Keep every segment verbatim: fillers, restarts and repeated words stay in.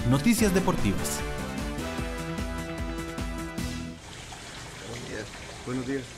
Noticias Deportivas. Buenos días. Buenos días.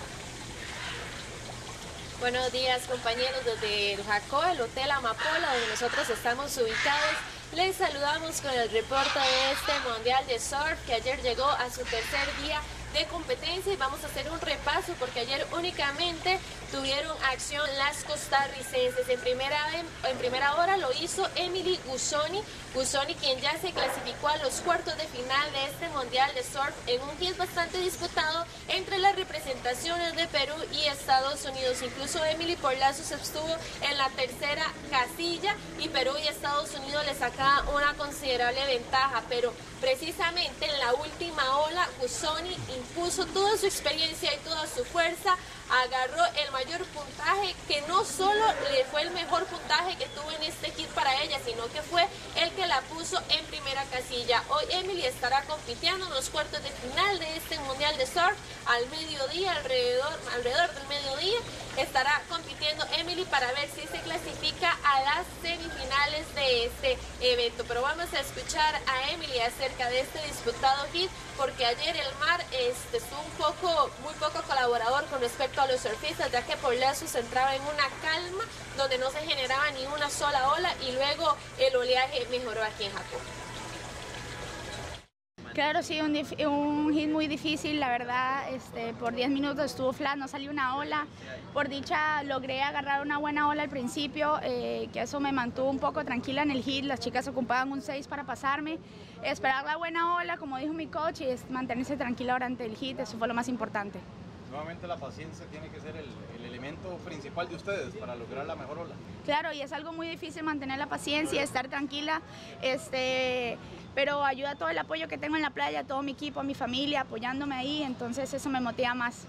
Buenos días, compañeros, desde el Jacó, el Hotel Amapola, donde nosotros estamos ubicados. Les saludamos con el reporte de este Mundial de Surf que ayer llegó a su tercer día de competencia y vamos a hacer un repaso porque ayer únicamente tuvieron acción las costarricenses. En primera, en primera hora lo hizo Emily Guzzoni, Guzzoni quien ya se clasificó a los cuartos de final de este Mundial de Surf en un hit bastante disputado entre las representaciones de Perú y Estados Unidos. Incluso Emily por lazos estuvo en la tercera casilla y Perú y Estados Unidos le sacaban una considerable ventaja, pero precisamente en la última ola Guzzoni impuso toda su experiencia y toda su fuerza, agarró el mayor puntaje, que no solo le fue el mejor puntaje que tuvo en este hit para ella, sino que fue el que la puso en primera casilla. Hoy Emily estará compitiendo en los cuartos de final de este Mundial de Surf al mediodía, alrededor, alrededor del mediodía, estará compitiendo Emily para ver si se clasifica a las semifinales de este evento. Pero vamos a escuchar a Emily acerca de este disputado hit, porque ayer el mar este, estuvo un poco, muy poco colaborador con respecto a los surfistas, ya que por lazos entraba en una calma donde no se generaba ni una sola ola y luego el oleaje mejoró aquí en Japón. Claro, sí, un, un hit muy difícil, la verdad, este, por diez minutos estuvo flat, no salió una ola. Por dicha logré agarrar una buena ola al principio, eh, que eso me mantuvo un poco tranquila en el hit. Las chicas ocupaban un seis para pasarme, esperar la buena ola, como dijo mi coach, y es mantenerse tranquila durante el hit, eso fue lo más importante. Nuevamente la paciencia tiene que ser el, el elemento principal de ustedes para lograr la mejor ola. Claro, y es algo muy difícil mantener la paciencia, estar tranquila, este, pero ayuda todo el apoyo que tengo en la playa, todo mi equipo, mi familia apoyándome ahí, entonces eso me motiva más.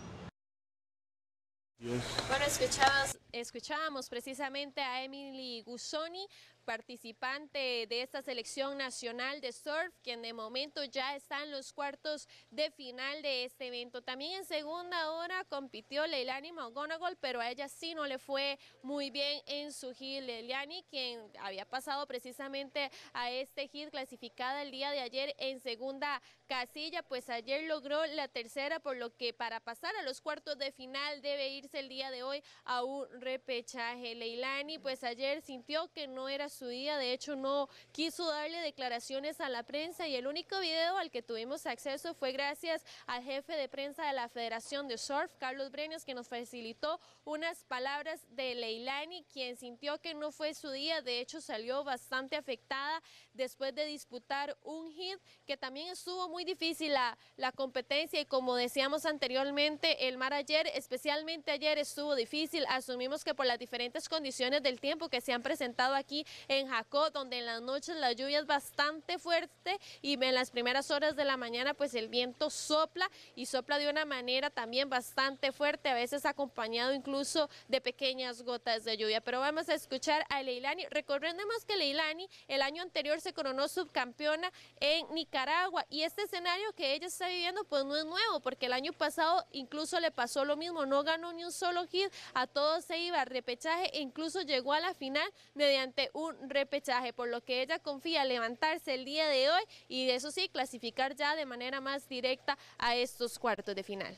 Yes. Bueno, escuchábamos, escuchábamos precisamente a Emily Guzzoni, participante de esta selección nacional de surf, quien de momento ya está en los cuartos de final de este evento. También en segunda hora compitió Leilani McGonigal, pero a ella sí no le fue muy bien en su hit. Leilani, quien había pasado precisamente a este hit clasificada el día de ayer en segunda casilla, pues ayer logró la tercera, por lo que para pasar a los cuartos de final debe irse el día de hoy a un repechaje. Leilani pues ayer sintió que no era su día, de hecho no quiso darle declaraciones a la prensa y el único video al que tuvimos acceso fue gracias al jefe de prensa de la Federación de Surf, Carlos Brenes, que nos facilitó unas palabras de Leilani, quien sintió que no fue su día. De hecho salió bastante afectada después de disputar un hit que también estuvo muy difícil la, la competencia, y como decíamos anteriormente, el mar ayer, especialmente ayer, estuvo difícil. Asumimos que por las diferentes condiciones del tiempo que se han presentado aquí en Jacó, donde en las noches la lluvia es bastante fuerte y en las primeras horas de la mañana pues el viento sopla y sopla de una manera también bastante fuerte, a veces acompañado incluso de pequeñas gotas de lluvia. Pero vamos a escuchar a Leilani. Recordemos que Leilani el año anterior se coronó subcampeona en Nicaragua y este escenario que ella está viviendo pues no es nuevo, porque el año pasado incluso le pasó lo mismo, no ganó ni un solo hit, a todos se iba a repechaje e incluso llegó a la final mediante un repechaje, por lo que ella confía levantarse el día de hoy y eso sí, clasificar ya de manera más directa a estos cuartos de final.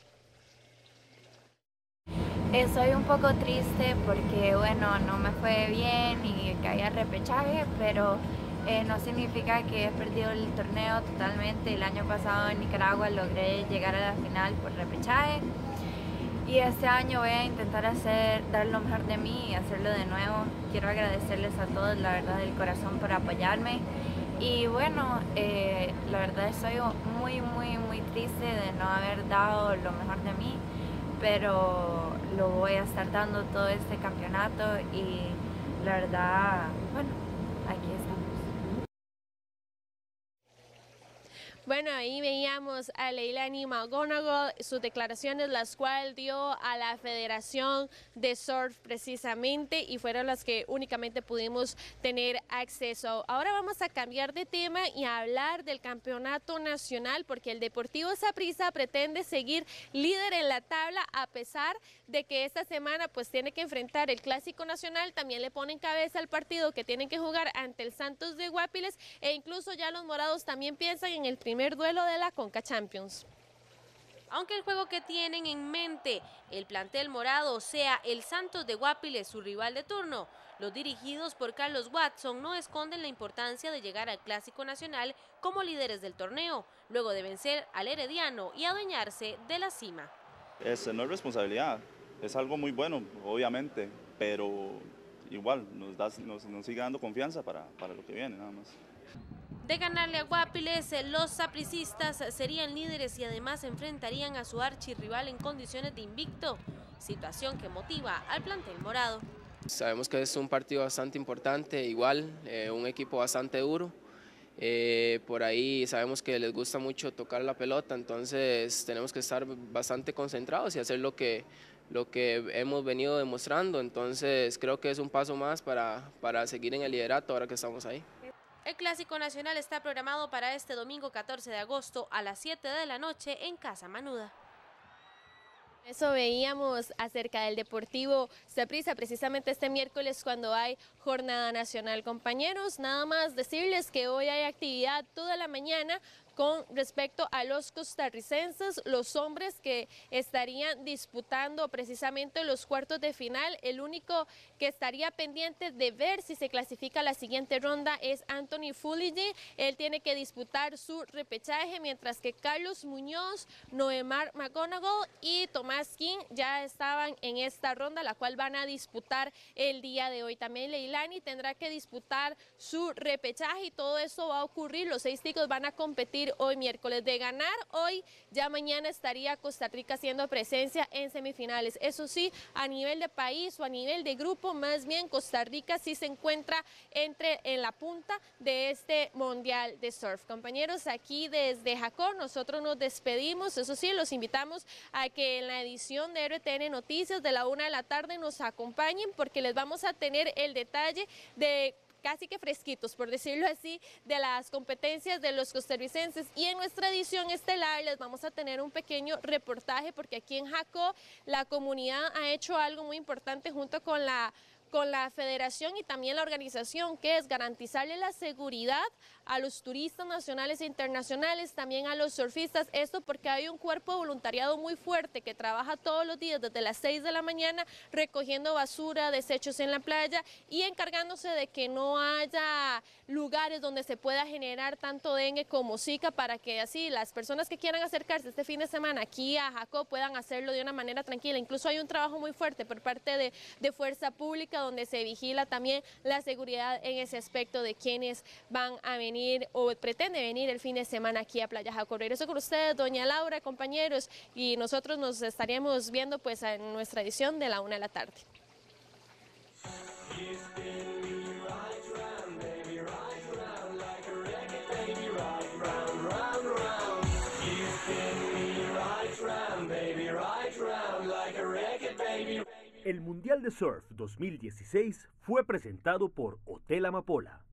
Estoy un poco triste porque bueno, no me fue bien y que haya repechaje, pero eh, no significa que he perdido el torneo totalmente. El año pasado en Nicaragua logré llegar a la final por repechaje y este año voy a intentar hacer, dar lo mejor de mí y hacerlo de nuevo. Quiero agradecerles a todos, la verdad, del corazón, por apoyarme. Y bueno, eh, la verdad estoy muy, muy, muy triste de no haber dado lo mejor de mí, pero lo voy a estar dando todo este campeonato y la verdad, bueno, aquí estamos. Bueno, ahí veíamos a Leilani McGonigal, sus declaraciones, las cuales dio a la Federación de Surf precisamente, y fueron las que únicamente pudimos tener acceso. Ahora vamos a cambiar de tema y a hablar del campeonato nacional, porque el Deportivo Saprissa pretende seguir líder en la tabla, a pesar de que esta semana pues tiene que enfrentar el Clásico Nacional. También le ponen cabeza al partido que tienen que jugar ante el Santos de Guapiles, e incluso ya los morados también piensan en el primer duelo de la Conca Champions. Aunque el juego que tienen en mente el plantel morado sea el Santos de Guapiles, su rival de turno, los dirigidos por Carlos Watson no esconden la importancia de llegar al Clásico Nacional como líderes del torneo, luego de vencer al Herediano y adueñarse de la cima. Es, no es responsabilidad, es algo muy bueno, obviamente, pero igual nos, da, nos, nos sigue dando confianza para, para lo que viene, nada más. De ganarle a Guapiles, los sapricistas serían líderes y además enfrentarían a su archirrival en condiciones de invicto, situación que motiva al plantel morado. Sabemos que es un partido bastante importante, igual, eh, un equipo bastante duro. Eh, por ahí sabemos que les gusta mucho tocar la pelota, entonces tenemos que estar bastante concentrados y hacer lo que, lo que hemos venido demostrando. Entonces creo que es un paso más para, para seguir en el liderato ahora que estamos ahí. El Clásico Nacional está programado para este domingo catorce de agosto a las siete de la noche en Casa Manuda. Eso veíamos acerca del Deportivo Saprissa precisamente este miércoles cuando hay jornada nacional. Compañeros, nada más decirles que hoy hay actividad toda la mañana con respecto a los costarricenses, los hombres que estarían disputando precisamente los cuartos de final. El único que estaría pendiente de ver si se clasifica a la siguiente ronda es Anthony Fuliggi. Él tiene que disputar su repechaje, mientras que Carlos Muñoz, Noemar McGonigal y Tomás King ya estaban en esta ronda, la cual van a disputar el día de hoy. También Leilani tendrá que disputar su repechaje y todo eso va a ocurrir. Los seis ticos van a competir hoy miércoles. De ganar hoy, ya mañana estaría Costa Rica haciendo presencia en semifinales. Eso sí, a nivel de país o a nivel de grupo, más bien Costa Rica sí se encuentra entre en la punta de este Mundial de Surf. Compañeros, aquí desde Jacó nosotros nos despedimos. Eso sí, los invitamos a que en la edición de R T N Noticias de la una de la tarde nos acompañen, porque les vamos a tener el detalle de casi que fresquitos, por decirlo así, de las competencias de los costarricenses. Y en nuestra edición estelar les vamos a tener un pequeño reportaje, porque aquí en Jacó la comunidad ha hecho algo muy importante junto con la con la federación y también la organización, que es garantizarle la seguridad a los turistas nacionales e internacionales, también a los surfistas. Esto porque hay un cuerpo de voluntariado muy fuerte que trabaja todos los días desde las seis de la mañana recogiendo basura, desechos en la playa y encargándose de que no haya lugares donde se pueda generar tanto dengue como zika, para que así las personas que quieran acercarse este fin de semana aquí a Jacó puedan hacerlo de una manera tranquila. Incluso hay un trabajo muy fuerte por parte de, de Fuerza Pública, donde se vigila también la seguridad en ese aspecto de quienes van a venir o pretenden venir el fin de semana aquí a Playa Jacó. Regreso con ustedes, doña Laura, compañeros, y nosotros nos estaríamos viendo pues en nuestra edición de la una de la tarde. El Mundial de Surf dos mil dieciséis fue presentado por Hotel Amapola.